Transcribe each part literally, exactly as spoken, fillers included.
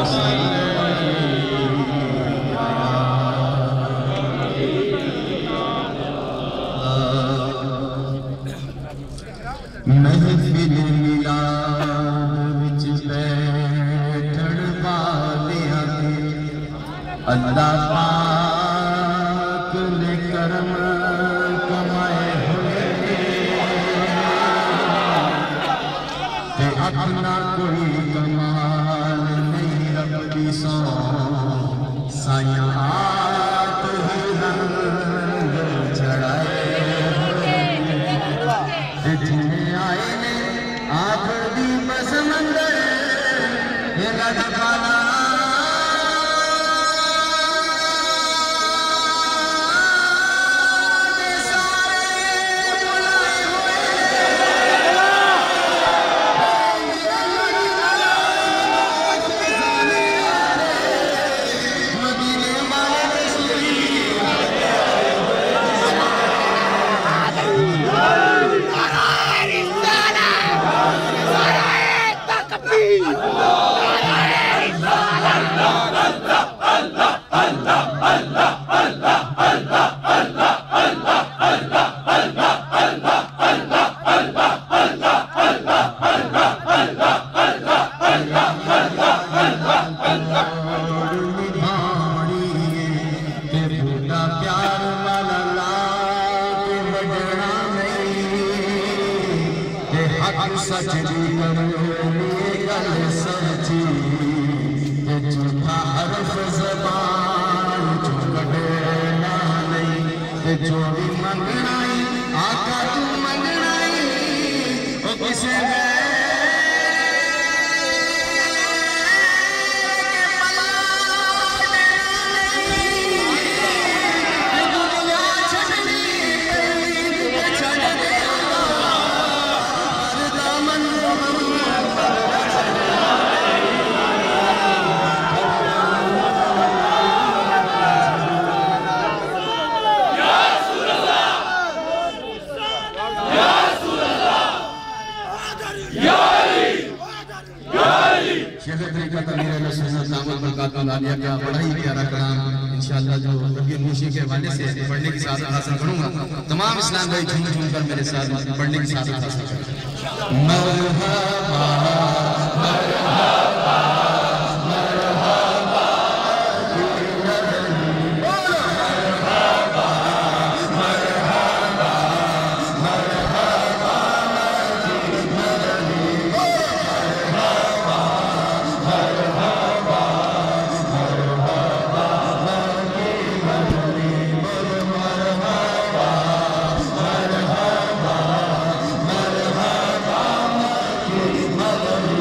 महफिल मिलाद विच बैठण वालियां दे अल्लाह पाक ने करम कमाए होए ते अपना कोई कमाल नहीं रब दी सौ साया आप ही रंग चढ़ाए जिन्हें आए ने आखिरी बसमंदर ये लड़काना सजदी गल सची झूठा हरफ ज़बान चो कढना नहीं जो भी मंगना आका तू मंगना ओ किसे का बड़ा ही प्यारा कलाम इंशाअल्लाह जो कभी खुशी के हवाले से पढ़ने के साथ हासिल करूंगा। तमाम इस्लाम भाई झूम झूम कर मेरे साथ पढ़ने के साथ हासिल करें। मरहबा मरहबा Mother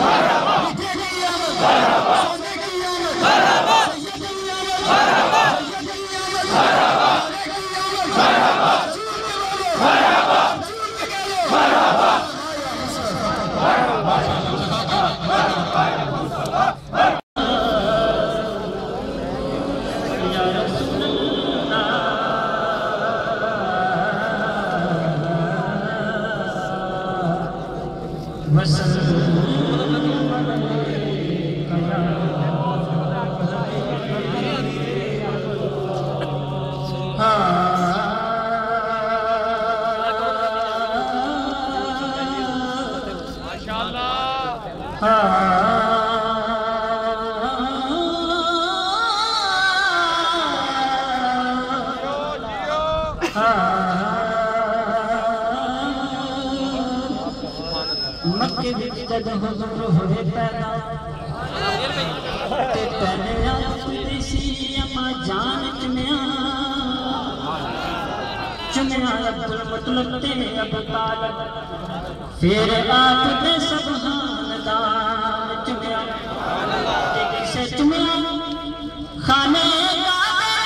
फिर आपने सब खानदान चुमिया, किसे चुमिया खाने का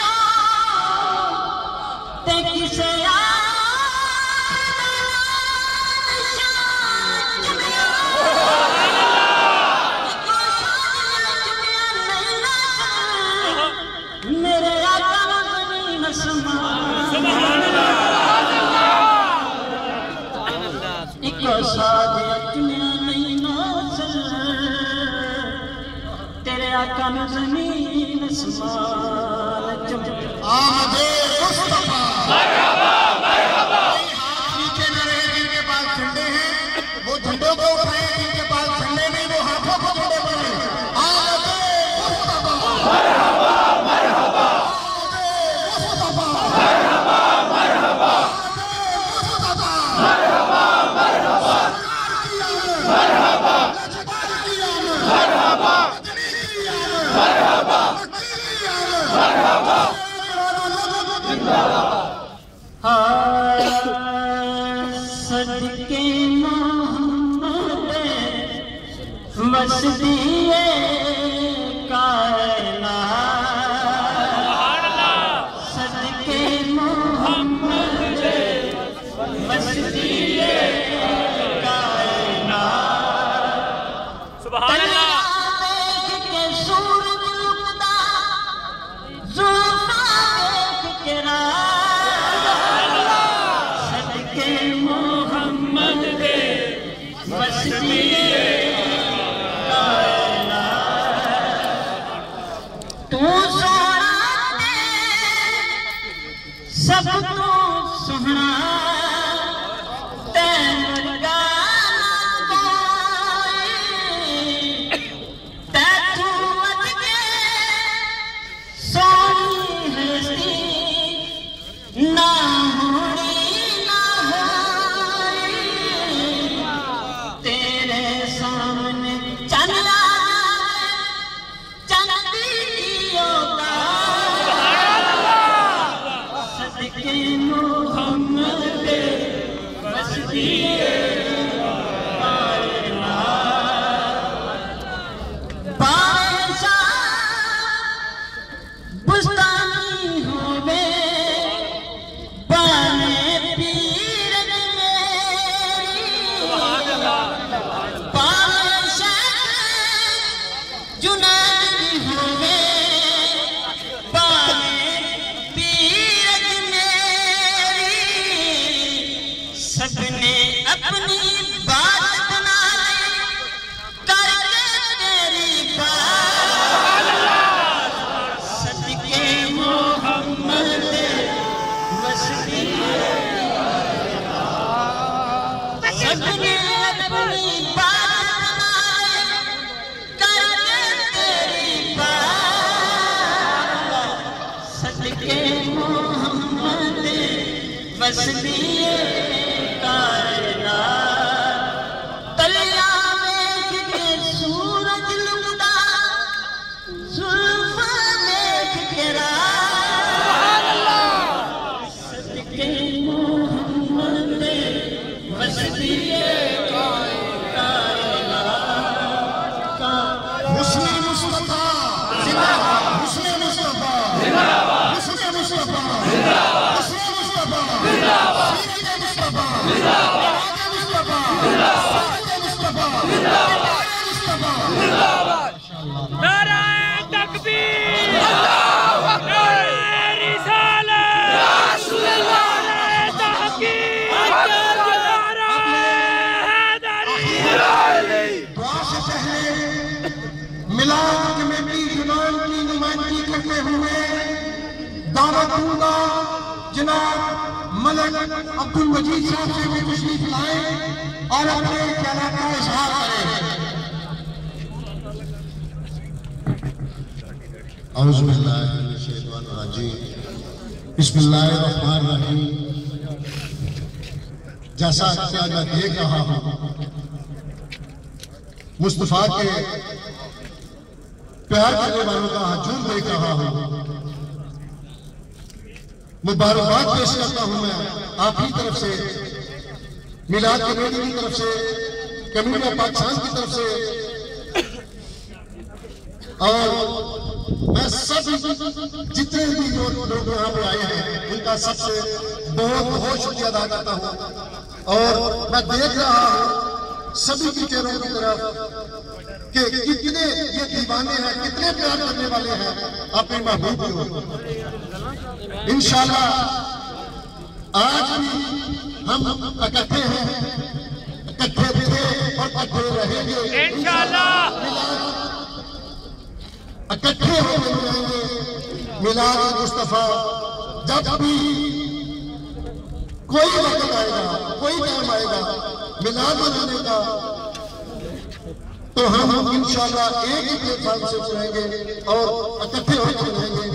ते किसे मेरे आका बनी नस्मा तेरे आका में ज़मीन आसमान आमदे मुस्तफा मरहबा मरहबा। नीचे न रहे जिनके पास झंडे हैं वो झंडों को उठाए, जिनके पास झंडे नहीं वो हाथों को झंडे पड़े। आमदे मुस्तफा मरहबा मरहबा। आमदे मुस्तफा मरहबा मरहबा। मुस्तफा मरहबा मरहबा मरहबा मरहबा मरहबा मरहबा। सदके मोहम्मद मस्तिए कायनात, सदके मोहम्मद मस्तिए कायनात। सुभान अल्लाह। तू सोना सब तो सोहना तैमर गाना तै तू मत के सोनी हस्ती ना होनी ना होई तेरे सामने चंदा मोहम्मद मस्तिए बादशाह बुस्तानी होवे बने पीर मेरी, बादशाह जुनैद होवे सबने अपनी बात बना ली करके तेरी बात। सदके मोहम्मद मस्तिए सबने अपनी बात बना ली करके तेरी बात। सदके मोहम्मद मस्तिए तलिया देख के सूरज लुकदा, जुल्फ़ देख के रात। सदके मोहम्मद मस्तिए कायनात। इजाजत दूंगा जनाब मलिक अब्दुल मजीद साहब से वो तशरीफ लाए और अपने ख्यालात का इजहार करें। औज़ु बिल्लाहि मिनश शैतानिर रजीम, बिस्मिल्लाहिर्रहमानिर्रहीम। जैसा कि मैं देख रहा हूँ मुस्तफा के प्यार करने वालों का हजूम देख रहा हूँ, मुबारकबाद पेश करता हूँ मैं आपकी तरफ से, मिलाद कमेटी की तरफ से, कम्युनिटी ऑफ पाकिस्तान की तरफ से, और मैं सब जितने भी लोग यहाँ पे आए हैं उनका सबसे बहुत बहुत शुक्रिया अदा करता हूँ। और मैं देख रहा हूँ सभी के चेहरों की तरफ कि कितने ये दीवाने हैं, कितने प्यार करने वाले हैं अपने महबूब को। इंशाल्लाह आज भी हम इकट्ठे हैं, इकट्ठे थे और इकट्ठे रहेंगे इंशाल्लाह। इकट्ठे होकर रहेंगे मिलाद मुस्तफा। जब भी कोई वक्त आएगा, कोई टाइम आएगा मिलाद मनाने का, तो हम इंशाल्लाह एक ही प्लेटफॉर्म से रहेंगे और इकट्ठे होकर रहेंगे।